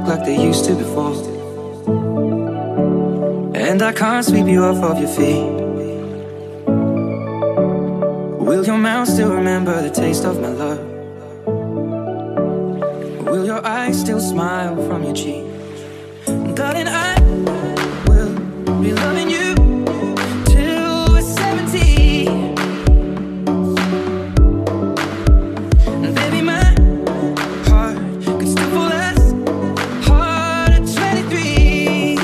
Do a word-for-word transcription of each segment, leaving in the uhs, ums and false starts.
look like they used to before. And I can't sweep you off of your feet. Will your mouth still remember the taste of my love? Will your eyes still smile from your cheek? Darling, I will be loving you till we're seventy. And baby, my heart could still fall as hard at twenty-three.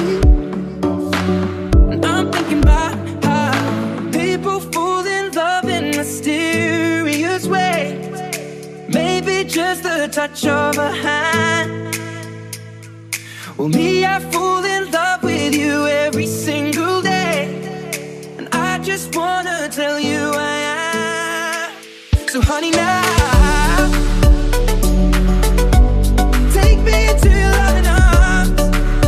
And I'm thinking about how people fall in love in mysterious ways. Maybe just the touch of a hand. Well, me, I fall in love with you every single day, and I just wanna tell you I am. So honey, now take me into your loving arms.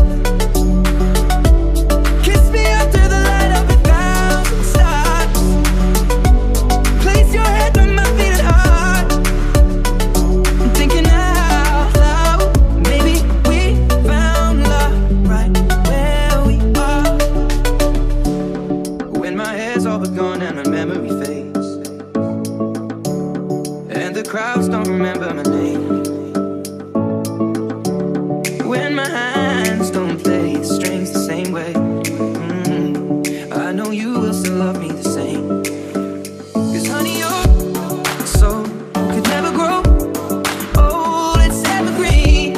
Kiss me under the light of a thousand stars. Place your head on my beating heart. I'm thinking out loud, maybe we found love right where we are. When my hair's all but gone and my memory fades, and the crowds don't remember my name. When my hands don't play the strings the same way, mm, I know you will still love me the same. Cause honey, your soul could never grow old, it's evergreen.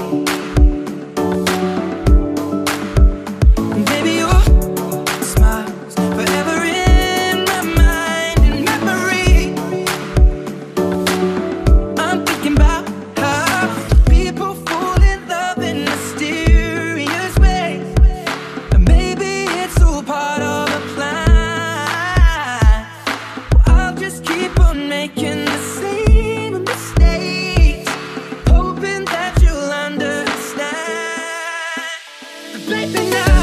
And baby, your smile's forever in my mind and memory. I'm thinking about how people fall in love in mysterious ways, and maybe it's all part of a plan. Well, I'll just keep on making the same mistakes, hoping that you'll understand. But baby, now